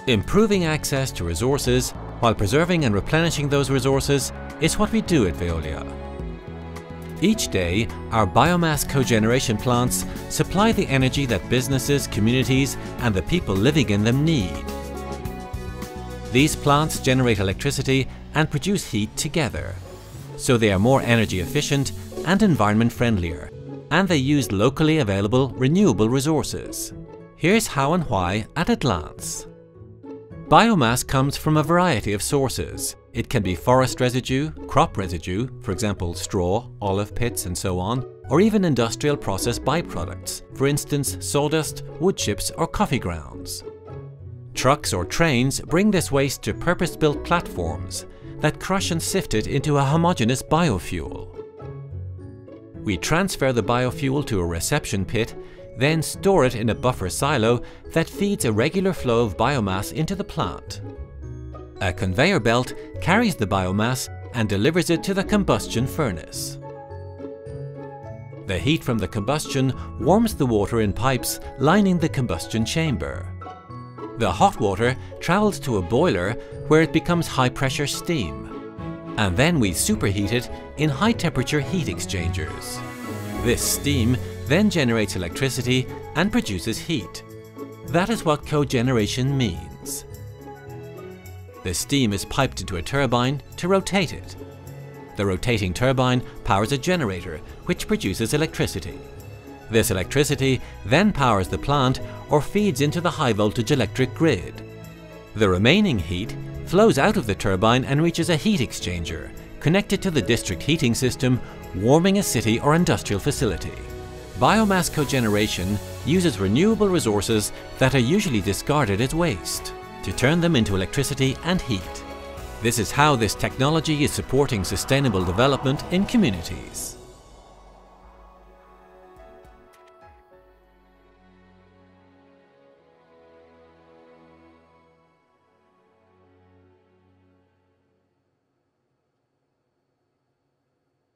Improving access to resources while preserving and replenishing those resources is what we do at Veolia. Each day, our biomass cogeneration plants supply the energy that businesses, communities and the people living in them need. These plants generate electricity and produce heat together, so they are more energy efficient and environment friendlier, and they use locally available renewable resources. Here's how and why at a glance. Biomass comes from a variety of sources. It can be forest residue, crop residue, for example straw, olive pits and so on, or even industrial process byproducts, for instance sawdust, wood chips or coffee grounds. Trucks or trains bring this waste to purpose-built platforms that crush and sift it into a homogeneous biofuel. We transfer the biofuel to a reception pit, then store it in a buffer silo that feeds a regular flow of biomass into the plant. A conveyor belt carries the biomass and delivers it to the combustion furnace. The heat from the combustion warms the water in pipes lining the combustion chamber. The hot water travels to a boiler where it becomes high-pressure steam. And then we superheat it in high-temperature heat exchangers. This steam then generates electricity and produces heat. That is what cogeneration means. The steam is piped into a turbine to rotate it. The rotating turbine powers a generator which produces electricity. This electricity then powers the plant or feeds into the high-voltage electric grid. The remaining heat flows out of the turbine and reaches a heat exchanger connected to the district heating system, warming a city or industrial facility. Biomass cogeneration uses renewable resources that are usually discarded as waste to turn them into electricity and heat. This is how this technology is supporting sustainable development in communities.